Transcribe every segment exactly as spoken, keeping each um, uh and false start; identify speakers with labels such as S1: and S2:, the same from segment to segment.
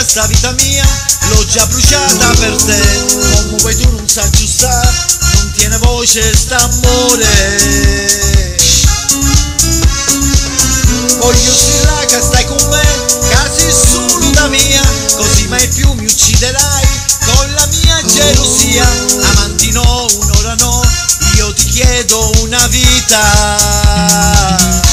S1: mia, sta vita mia, l'ho già bruciata per te. Come vuoi tu non sa aggiustare, non tiene voce st'amore. Voglio strillare che stai con me, che sei solo da mia, così mai più mi ucciderai con la mia gelosia. Amanti no, un'ora no, io ti chiedo una vita.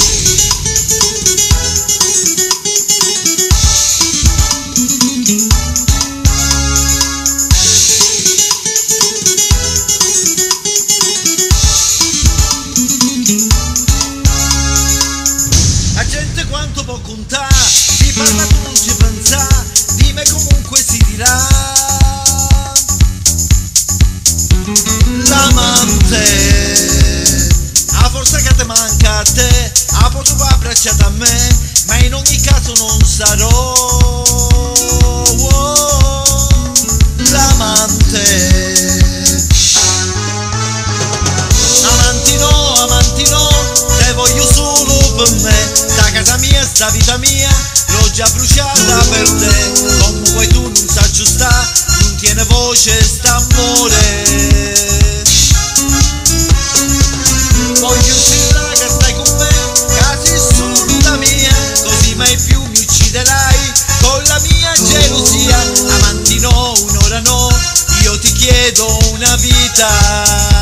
S1: La gente quanto può contare, si parla tu non ci pensa, dimmi comunque si dirà. L'amante, a forza che te manca a te, a poco va abbracciata a me, ma in ogni caso non sarò. Oh, l'amante, amanti no, amanti no, te voglio solo per me. Da casa mia, sta vita mia, l'ho già bruciata per te. Come vuoi tu non sa aggiustare, non tiene voce st'amore. Voglio strillare che stai con me, che sei solo da mia, così mai più mi ucciderai con la mia gelosia. Amanti no, un'ora no, io ti chiedo una vita.